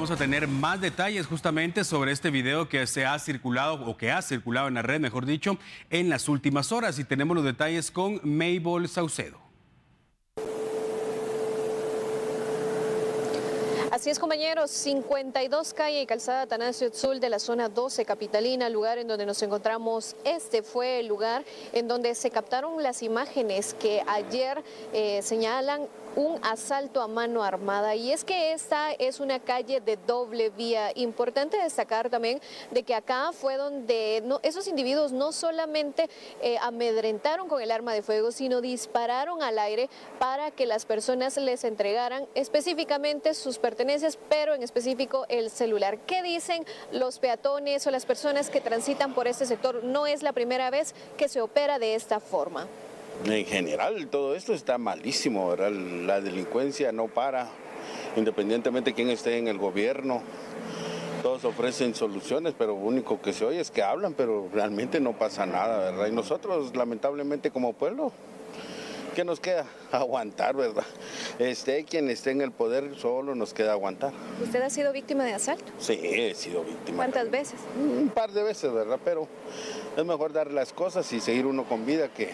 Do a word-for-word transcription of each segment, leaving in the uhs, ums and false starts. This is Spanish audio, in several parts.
vamos a tener más detalles justamente sobre este video que se ha circulado o que ha circulado en la red, mejor dicho, en las últimas horas. Y tenemos los detalles con Mabel Saucedo. Así es, compañeros, cincuenta y dos calle y calzada Atanasio Tzul de la zona doce capitalina, lugar en donde nos encontramos. Este fue el lugar en donde se captaron las imágenes que ayer eh, señalan un asalto a mano armada, y es que esta es una calle de doble vía. Importante destacar también de que acá fue donde no, esos individuos no solamente eh, amedrentaron con el arma de fuego, sino dispararon al aire para que las personas les entregaran específicamente sus pertenencias, pero en específico el celular. ¿Qué dicen los peatones o las personas que transitan por este sector? No es la primera vez que se opera de esta forma. En general, todo esto está malísimo, ¿verdad? La delincuencia no para, independientemente de quién esté en el gobierno. Todos ofrecen soluciones, pero lo único que se oye es que hablan, pero realmente no pasa nada, ¿verdad? Y nosotros, lamentablemente, como pueblo, ¿qué nos queda? Aguantar, ¿verdad? Esté quien esté en el poder, solo nos queda aguantar. ¿Usted ha sido víctima de asalto? Sí, he sido víctima. ¿Cuántas veces? Un par de veces, ¿verdad? Pero es mejor dar las cosas y seguir uno con vida que...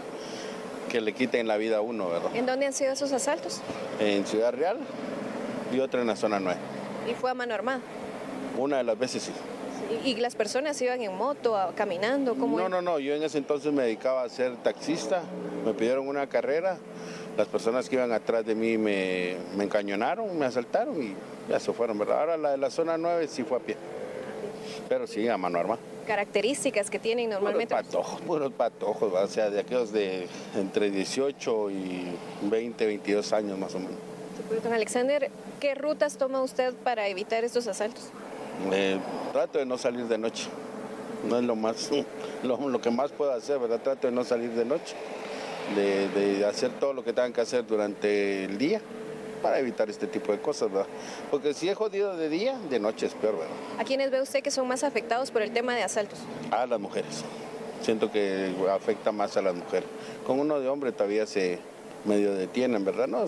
que le quiten la vida a uno, ¿verdad? ¿En dónde han sido esos asaltos? En Ciudad Real y otra en la zona nueve. ¿Y fue a mano armada? Una de las veces sí. ¿Y, y las personas iban en moto, a, caminando? ¿Cómo no, era? no, no, yo en ese entonces me dedicaba a ser taxista, me pidieron una carrera, las personas que iban atrás de mí me, me encañonaron, me asaltaron y ya se fueron, ¿verdad? Ahora la de la zona nueve sí fue a pie, pero sí a mano armada. Características que tienen normalmente. Puros patojos, puros patojos, ¿verdad? O sea, de aquellos de entre dieciocho y veinte, veintidós años más o menos. Don Alexander, ¿qué rutas toma usted para evitar estos asaltos? Eh, trato de no salir de noche, no es lo más, lo, lo que más puedo hacer, ¿verdad? Trato de no salir de noche, de, de hacer todo lo que tengan que hacer durante el día, para evitar este tipo de cosas, ¿verdad? Porque si es jodido de día, de noche es peor, ¿verdad? ¿A quiénes ve usted que son más afectados por el tema de asaltos? A las mujeres. Siento que afecta más a las mujeres. Con uno de hombre todavía se medio detienen, ¿verdad? No,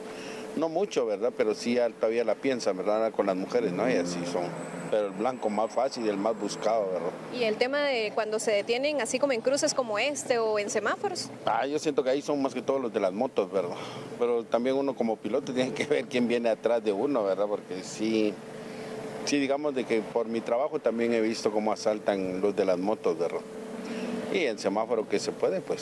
no mucho, ¿verdad? Pero sí todavía la piensan, ¿verdad? Con las mujeres, ¿no? Y así son. Pero el blanco más fácil y el más buscado, ¿verdad? ¿Y el tema de cuando se detienen, así como en cruces como este o en semáforos? Ah, yo siento que ahí son más que todos los de las motos, ¿verdad? Pero también uno como piloto tiene que ver quién viene atrás de uno, ¿verdad? Porque sí, sí digamos de que por mi trabajo también he visto cómo asaltan los de las motos, ¿verdad? Y en semáforo que se puede, pues,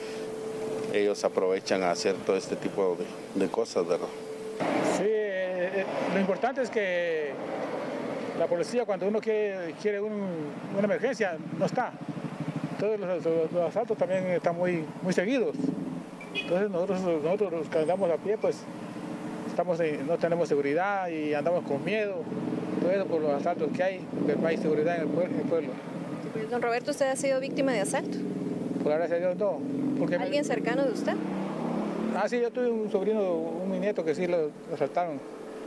ellos aprovechan a hacer todo este tipo de, de cosas, ¿verdad? Sí, eh, lo importante es que la policía, cuando uno quiere, quiere un, una emergencia, no está. Todos los, los, los asaltos también están muy, muy seguidos. Entonces nosotros, nosotros los que andamos a pie, pues estamos en, no tenemos seguridad y andamos con miedo. Todo eso por los asaltos que hay, porque no hay seguridad en el pueblo. En el pueblo. Don Roberto, ¿usted ha sido víctima de asalto? Por la gracia de Dios, no. Porque ¿Alguien me... cercano de usted? Ah, sí, yo tuve un sobrino, un mi nieto que sí lo, lo asaltaron.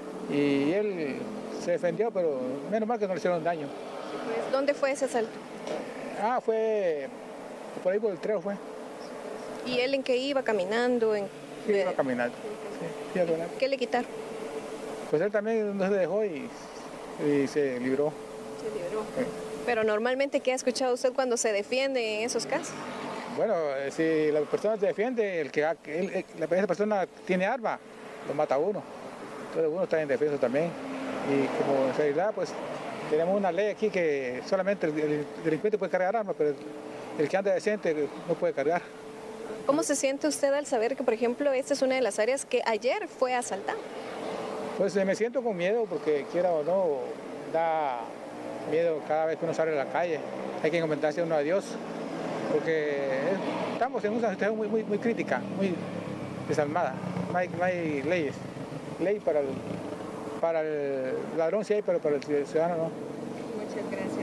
Y él se defendió, pero menos mal que no le hicieron daño. Pues, ¿dónde fue ese asalto? Ah, fue por ahí por el Treo fue. ¿Y él en qué iba? ¿Caminando? En... Sí, iba caminando. Sí, iba caminando. ¿Qué le quitaron? Pues él también no se dejó y, y se libró. Se libró. Sí. Pero normalmente, ¿qué ha escuchado usted cuando se defiende en esos casos? Bueno, si la persona se defiende, el que el, la persona tiene arma, lo mata a uno. Entonces uno está en defensa también. Y como en realidad, pues tenemos una ley aquí que solamente el, el delincuente puede cargar armas, pero el, el que anda decente no puede cargar. ¿Cómo se siente usted al saber que, por ejemplo, esta es una de las áreas que ayer fue asaltada? Pues me siento con miedo porque quiera o no, da miedo cada vez que uno sale a la calle. Hay que encomendarse uno a Dios, porque estamos en una situación muy, muy, muy crítica, muy desalmada. No hay, no hay leyes. Ley para el, para el ladrón sí hay, pero para el ciudadano no. Muchas gracias.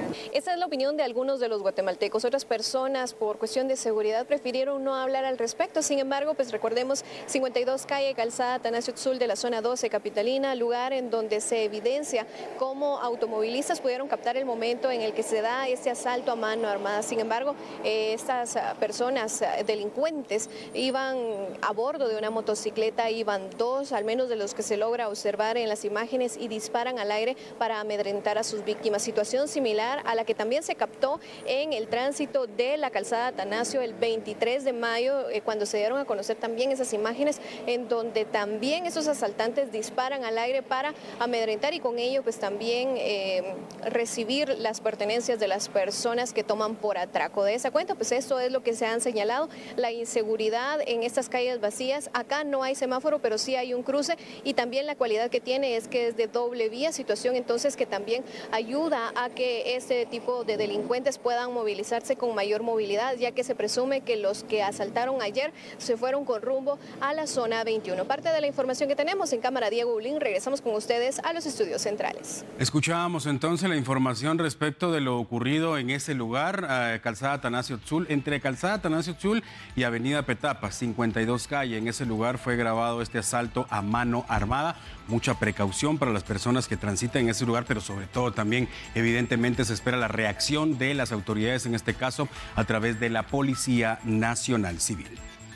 Esa es la opinión de algunos de los guatemaltecos. Otras personas, por cuestión de seguridad, prefirieron no hablar al respecto. Sin embargo, pues recordemos, cincuenta y dos calle Calzada Atanasio Tzul de la zona doce capitalina, lugar en donde se evidencia cómo automovilistas pudieron captar el momento en el que se da este asalto a mano armada. Sin embargo, eh, estas personas delincuentes iban a bordo de una motocicleta, iban dos, al menos de los que se logra observar en las imágenes, y disparan al aire para amedrentar a sus víctimas. Situación similar a la que también se captó en el tránsito de la calzada Atanasio el veintitrés de mayo, eh, cuando se dieron a conocer también esas imágenes en donde también esos asaltantes disparan al aire para amedrentar y con ello pues también eh, recibir las pertenencias de las personas que toman por atraco. De esa cuenta, pues esto es lo que se han señalado, la inseguridad en estas calles vacías. Acá no hay semáforo, pero sí hay un cruce, y también la cualidad que tiene es que es de doble vía, situación entonces que también ayuda a que este tipo de delincuentes puedan movilizarse con mayor movilidad, ya que se presume que los que asaltaron ayer se fueron con rumbo a la zona veintiuno. Parte de la información que tenemos en cámara, Diego Ulín. Regresamos con ustedes a los estudios centrales. Escuchábamos entonces la información respecto de lo ocurrido en ese lugar, eh, Calzada Atanasio Tzul, entre Calzada Atanasio Tzul y Avenida Petapa, cincuenta y dos calle. En ese lugar fue grabado este asalto a mano armada. Mucha precaución para las personas que transitan en ese lugar, pero sobre todo también, evidentemente, se espera la reacción de las autoridades, en este caso, a través de la Policía Nacional Civil.